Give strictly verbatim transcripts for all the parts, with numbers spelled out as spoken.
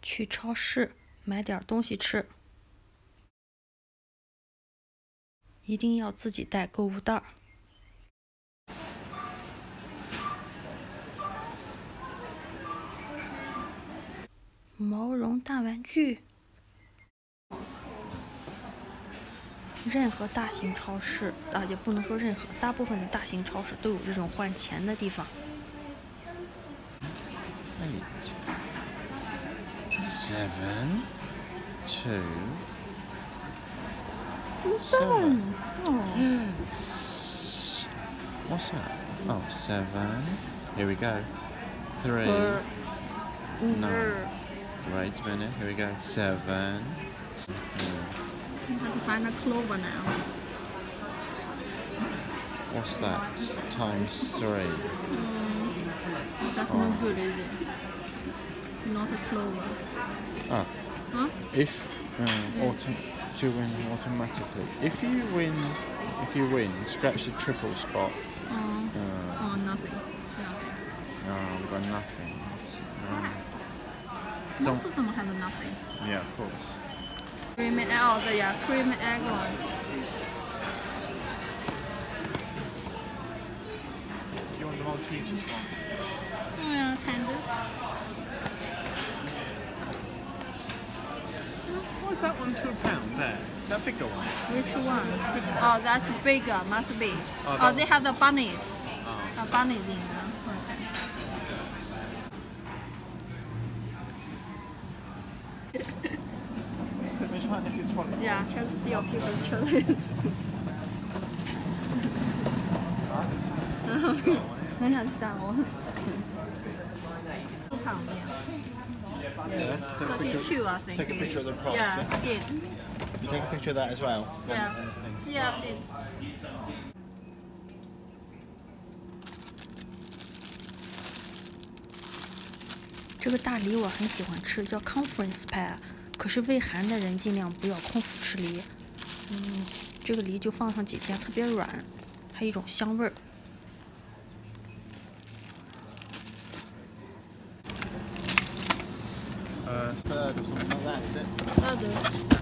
去超市买点东西吃，一定要自己带购物袋儿。毛绒大玩具，任何大型超市啊，也不能说任何，大部分的大型超市都有这种换钱的地方。 Seven, two, seven. Oh. What's that? Oh, seven. Here we go. Three. No. Wait a minute. Here we go. Seven. You have to find a clover now. What's that? Times three. Mm, that's Oh. no good, is it? Not a clover. Ah. Huh? If um, autom to win automatically. If you win, if you win, scratch the triple spot. Oh, Uh, oh nothing. Nothing. no, I've got nothing. Um, Most of them have nothing. yeah, of course. Cream egg, oh, the, yeah, cream egg one. Do you want the Maltesers one? Yeah, kind of. Why is that one two pound there? Is that bigger one? Which one? Oh, that's bigger, must be. Oh, Oh, that they one. have the bunnies. Oh. Uh, bunnies in them. Okay. Which one if it's one? Yeah, try to steal people's children. 很想吓我。不旁边 Yeah, take a picture. thirty-two, I think. Take a picture of the price. Yeah, did. You take a picture of that as well. Yeah. And, and the thing. Yeah, did. 这个大梨我很喜欢吃，叫 Conference Pie， 可是胃寒的人尽量不要空腹吃梨。嗯，这个梨就放上几天，特别软，还有一种香味儿。 Uh, third or something like that, is it? 那个。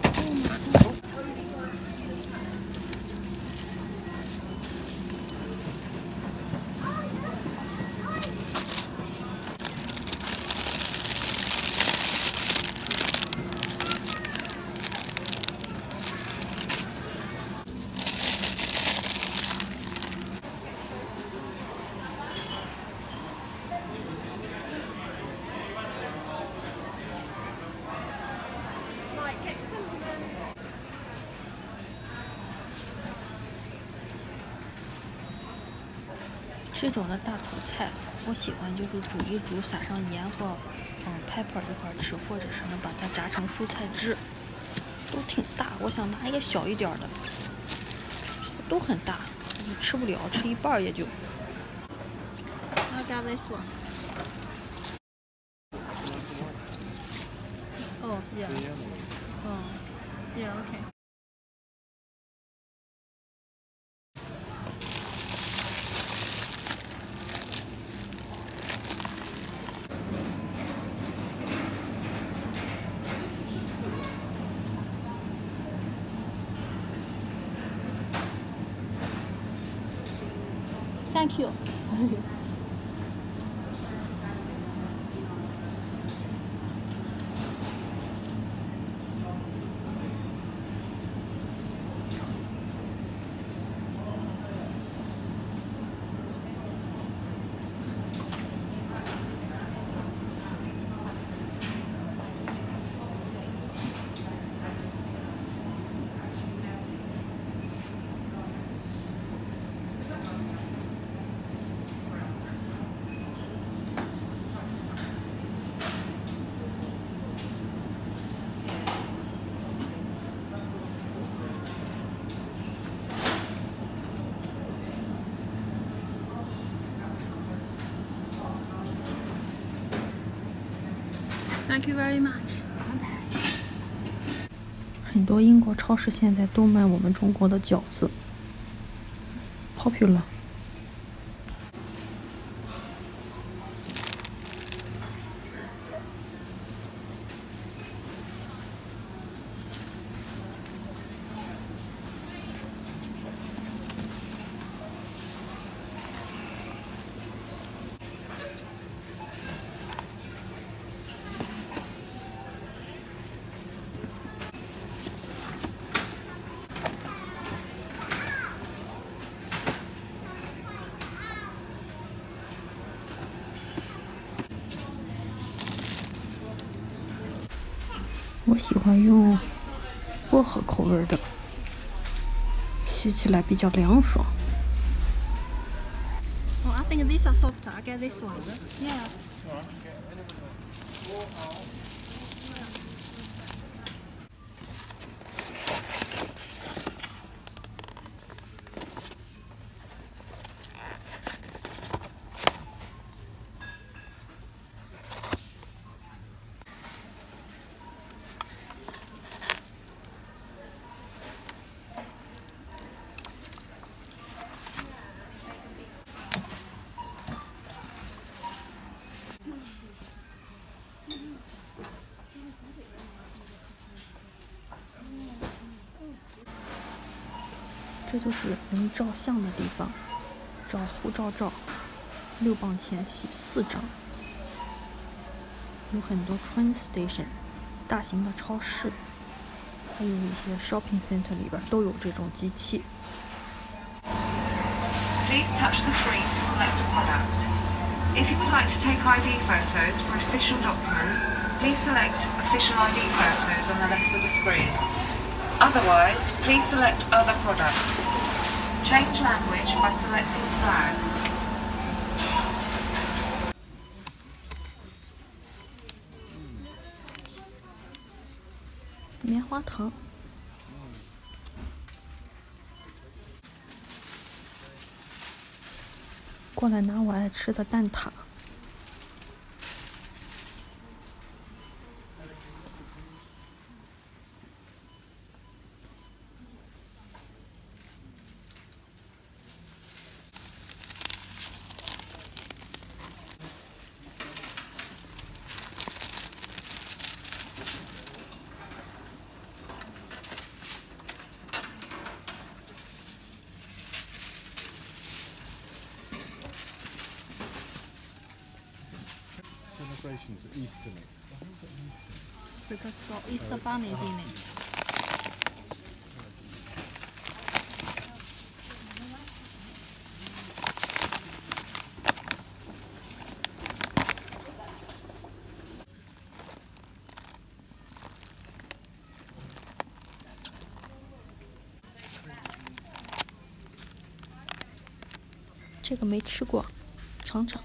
这种的大头菜，我喜欢就是煮一煮，撒上盐和嗯 pepper 一块吃，或者是能把它炸成蔬菜汁，都挺大。我想拿一个小一点的，都很大，你吃不了，吃一半也就。 I got this one. Oh, yeah. Oh, yeah, okay. Thank you. Thank you very much. 很多英国超市现在都卖我们中国的饺子 ，popular。 我喜欢用薄荷口味的，吸起来比较凉爽。 Oh, I think these are softer. I get this one. Yeah. 这就是人照相的地方，照护照照，六磅钱洗四张。有很多 train station， 大型的超市，还有一些 shopping center 里边都有这种机器。 Please touch the screen to select a product. If you would like to take I D photos for official documents, please select Official I D Photos on the left of the screen. Otherwise, please select Other Products. Change language by selecting Flag. 棉花糖。过来拿我爱吃的蛋挞。 Celebrations at Easter. Because got Easter bunnies in it. "这个没吃过，尝尝。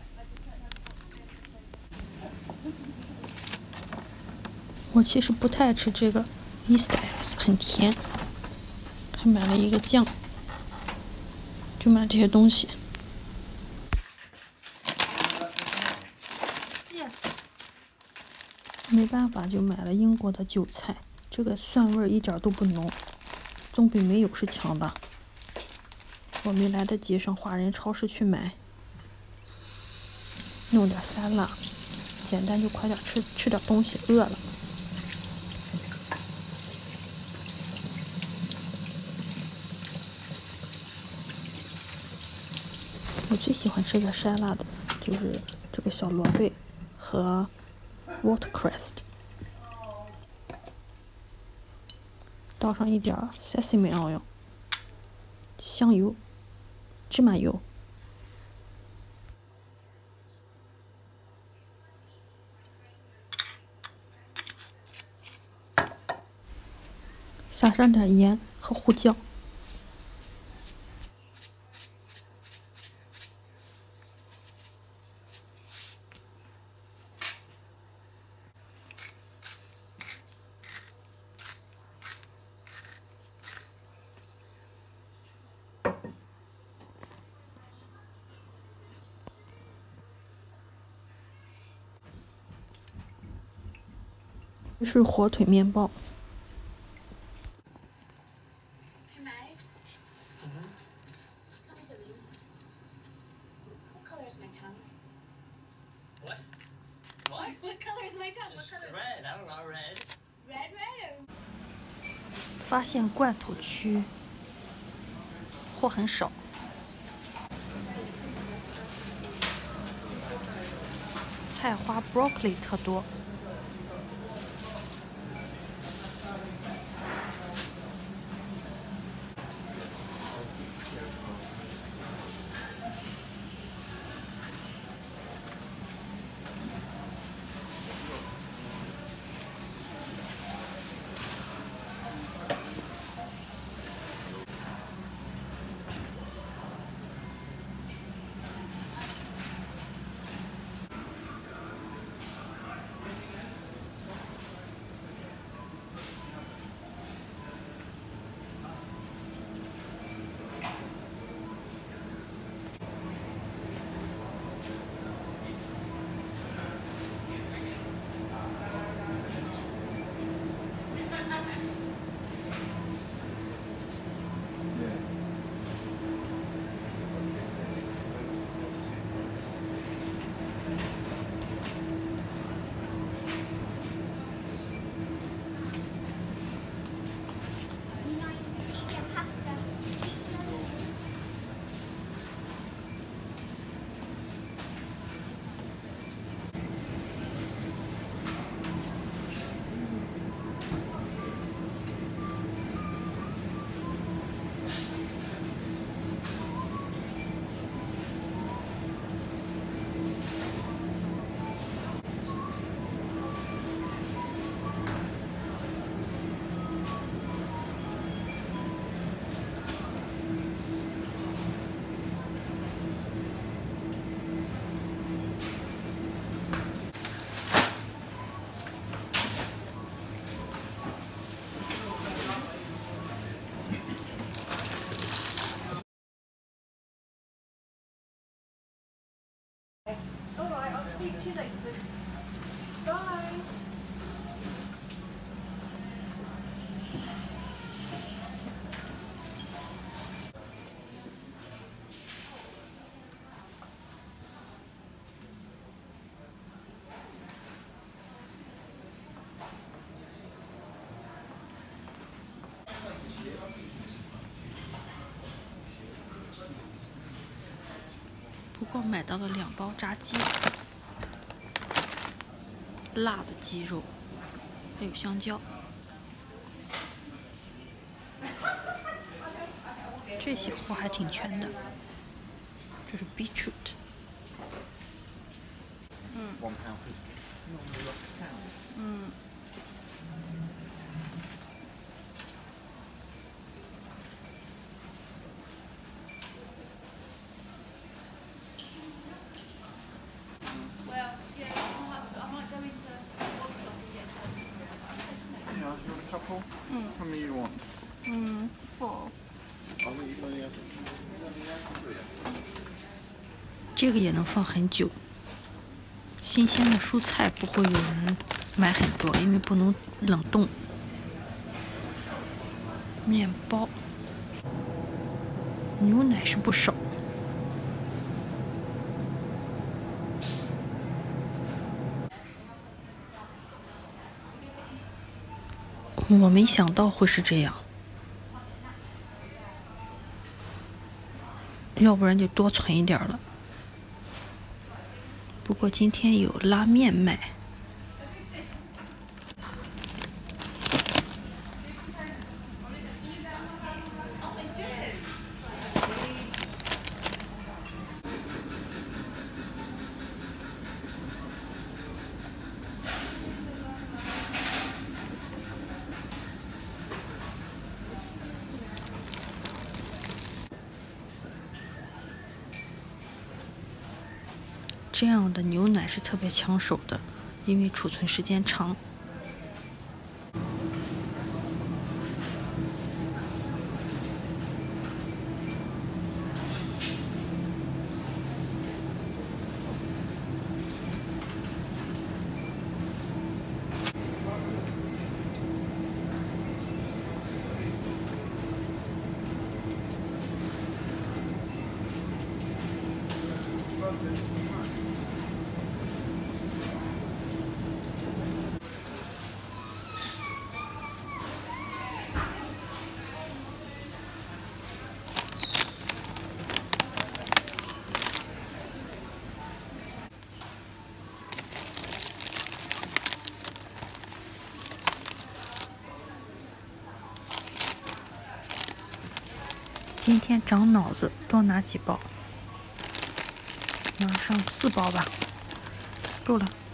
我其实不太爱吃这个 Easter eggs， 很甜。还买了一个酱，就买这些东西。没办法，就买了英国的韭菜，这个蒜味儿一点都不浓，总比没有是强吧。我没来得及上华人超市去买，弄点沙拉，简单就快点吃吃点东西，饿了。我最喜欢吃的沙拉的就是这个小萝卜和 watercress， 倒上一点 sesame oil， 香油、芝麻油，撒上点盐和胡椒。这是火腿面包。 Hey, Meg. Mm-hmm. Tell me something. What color is my tongue? What? What? What color is my tongue? What color? Red. I don't know. Red. Red, red, or 发现罐头区货很少，菜花 broccoli 特多。 不过买到了两包炸鸡，辣的鸡肉，还有香蕉。这些货还挺全的。这是 beetroot。 嗯。One pound fifty. 嗯。 Yeah, you want a couple? Mm. How many you want? Mm, four. I'll let you money out. 这个也能放很久。新鲜的蔬菜不会有人买很多，因为不能冷冻。面包，牛奶是不少。我没想到会是这样，要不然就多存一点了。不过今天有拉面卖。这样的牛奶是特别抢手的，因为储存时间长。今天长脑子，多拿几包，拿上四包吧，够了。